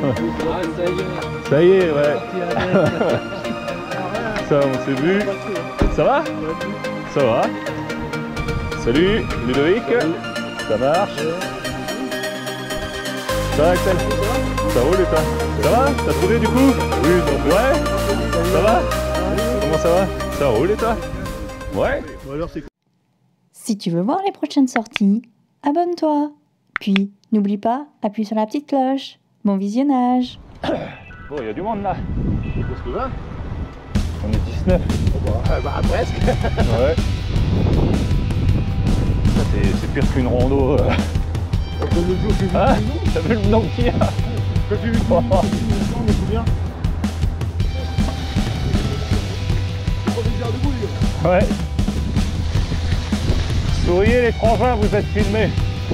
Ça y est, ouais. Ça, on s'est vu. Ça va? Ça va. Salut, Ludovic. Ça marche. Ça va, Axel? Ça roule et toi? Ça va? T'as trouvé du coup? Oui, donc ouais. Ça va? Comment ça va? Ça roule et toi? Ouais. Si tu veux voir les prochaines sorties, abonne-toi. Puis, n'oublie pas, appuie sur la petite cloche. Bon visionnage. Bon, il y a du monde là. Qu'est-ce que là? On est 19. Bah presque. Ouais. Ça, c'est pire qu'une rando. Ah, t'as vu le nom qu'il y a? Quand j'ai vu on est combien? Ouais. Souriez les frangins, vous êtes filmés.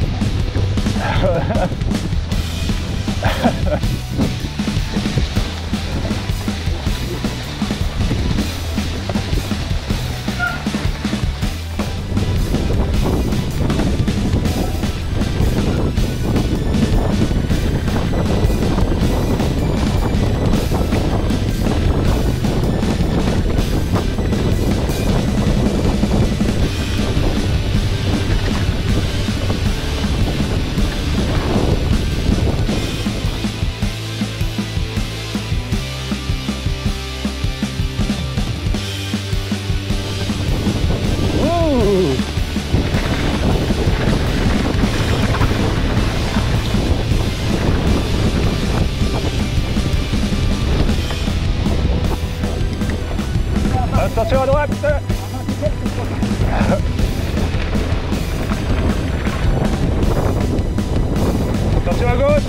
Attention à droite. Attention à gauche.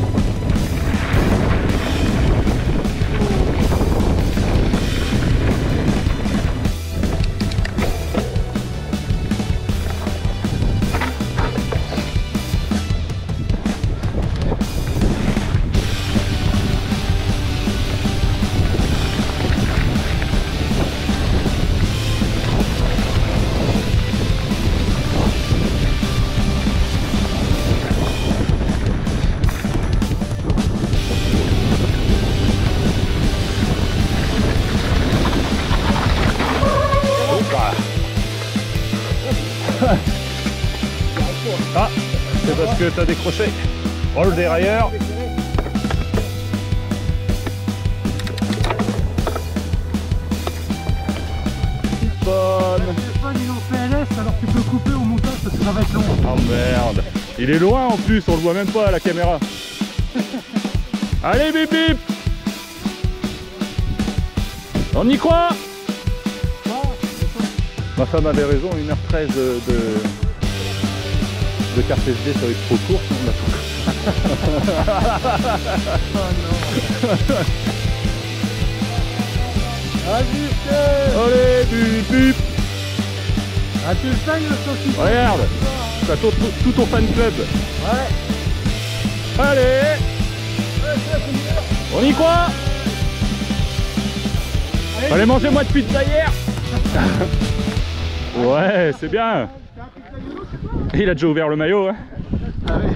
Ah, c'est parce que t'as décroché. Oh, le dérailleur. Bonne. Le téléphone il est en PLS alors tu peux couper au montage parce que ça va être long. Oh merde. Il est loin en plus, on le voit même pas à la caméra. Allez, bip bip. On y croit. Ma femme avait raison, 1h13 de carte SD, ça va être trop court si on l'a pas. Oh non. Allez, bip bip. Ah tu le fais le saucisson. Regarde, t'as tout ton fan club. Ouais. Allez, on y croit. Allez, mangez-moi de pizza hier. Ouais, c'est bien. Il a déjà ouvert le maillot, hein. Ah oui.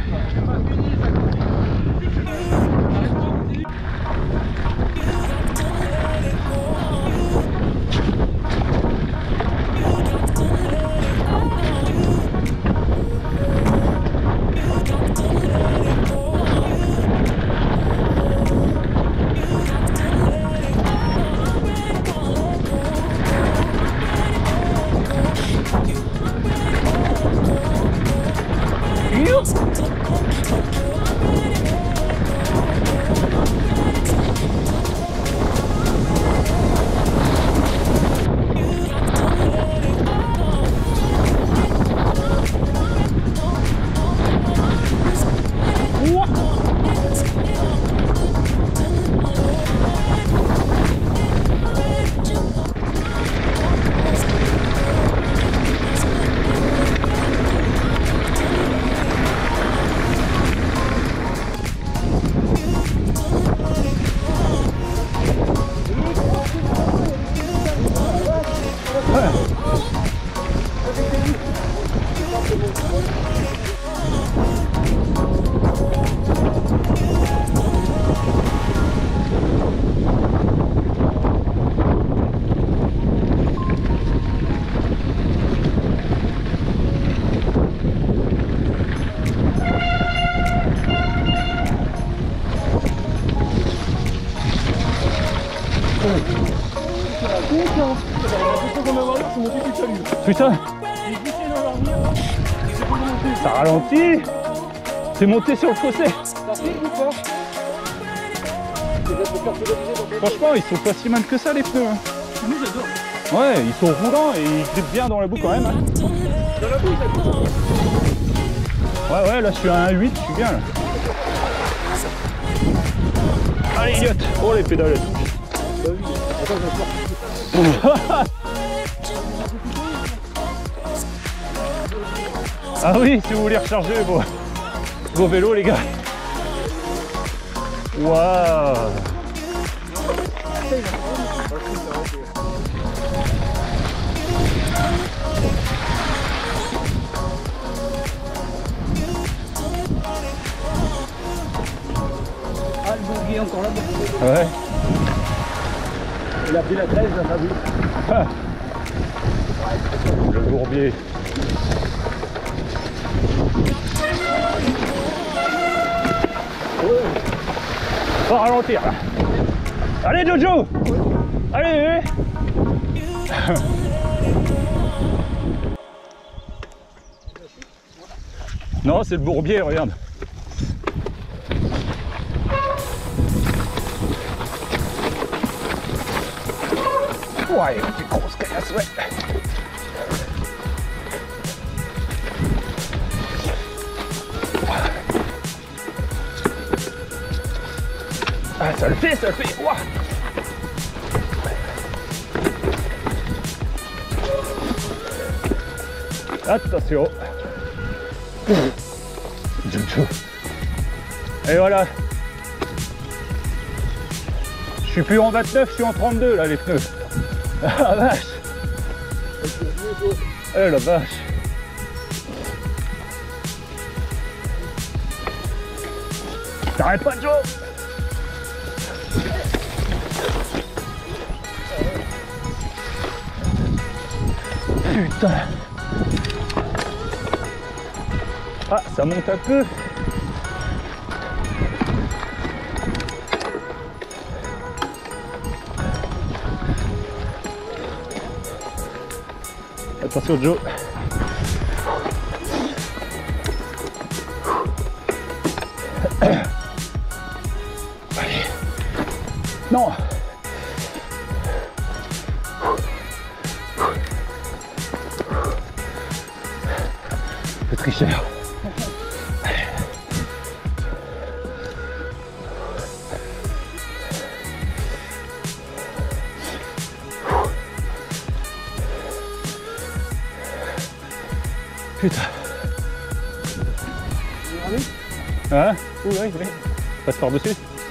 Putain. Ça ralentit. C'est monté sur le fossé. Franchement, ils sont pas si mal que ça les pneus. Hein. Ouais, ils sont roulants et ils grippent bien dans la boue quand même. Hein. Ouais, là je suis à 1,8, je suis bien là. Allez, idiote. Oh les pédales. Ah oui, si vous voulez recharger vos vélos les gars. Waouh. Ah, le bourbier est encore là. Ouais. Il a pris la 13, on a vu. Ah. Le bourbier. Faut ralentir là. Allez Jojo. Allez. Non, c'est le bourbier, regarde. Ouais, c'est grosse caillasse, ouais. Ah, ça le fait, ça le fait. Ouah. Attention. Jojo. Et voilà. Je suis plus en 29, je suis en 32 là les pneus. Ah la vache. Eh la vache. T'arrêtes pas Joe. Putain. Ah, ça monte un peu. Attention Joe. Allez. Non. Le tricheur. Putain. Hein? Oui. Passe par-dessus.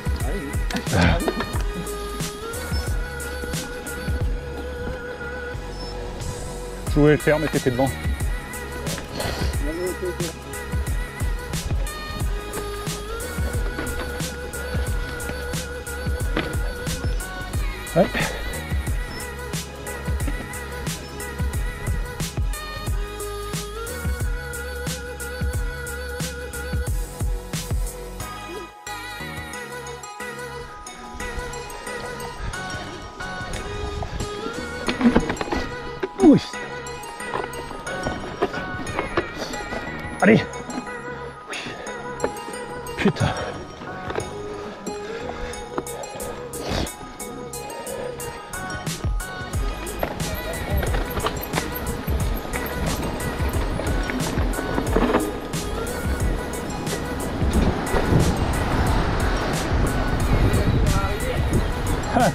Je voulais le faire, mais t'étais devant. Ouais. Oui. Allez. Oui. Putain. Ah.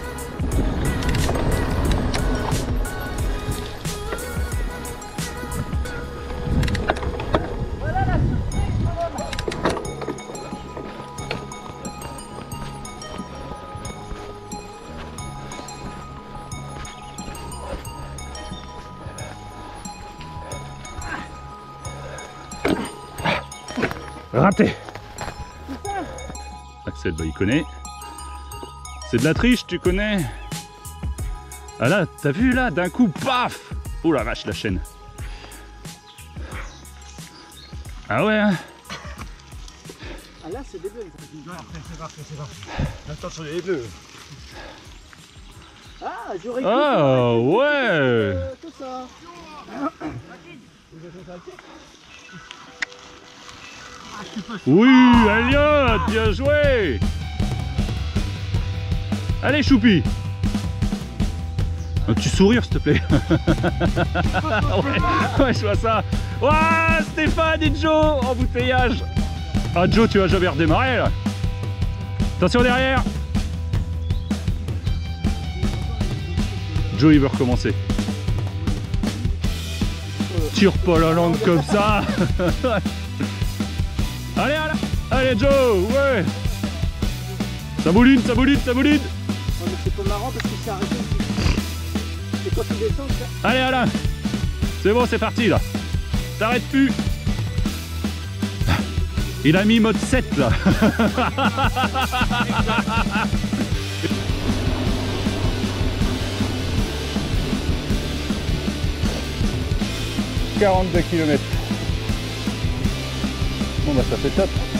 Raté. Axel, bah il connaît. C'est de la triche, tu connais. Ah là, t'as vu là, d'un coup, paf. Oh la vache, la chaîne. Ah ouais hein. Ah là c'est des bleus. Après c'est parti. Attends sur les bleus. Ah, j'aurais Ah ouais. tout ça. Oui, Elliot, bien joué. Allez, Choupi. Un petit sourire, s'il te plaît. Ouais, je vois ça. Ouah, Stéphane et Joe en bouteillage. Ah, Joe, tu vas jamais redémarrer là. Attention derrière. Joe, il veut recommencer. Tire pas la langue comme ça. Allez, allez, allez, Joe, ouais. Ça bouline, ça bouline, ça bouline. Ouais, mais c'est pas marrant parce que c'est arrêté. Et quand tu descends, ça... Allez, Alain. C'est bon, c'est parti là. T'arrêtes plus. Il a mis mode 7 là. 42 km. Bon bah ça fait top.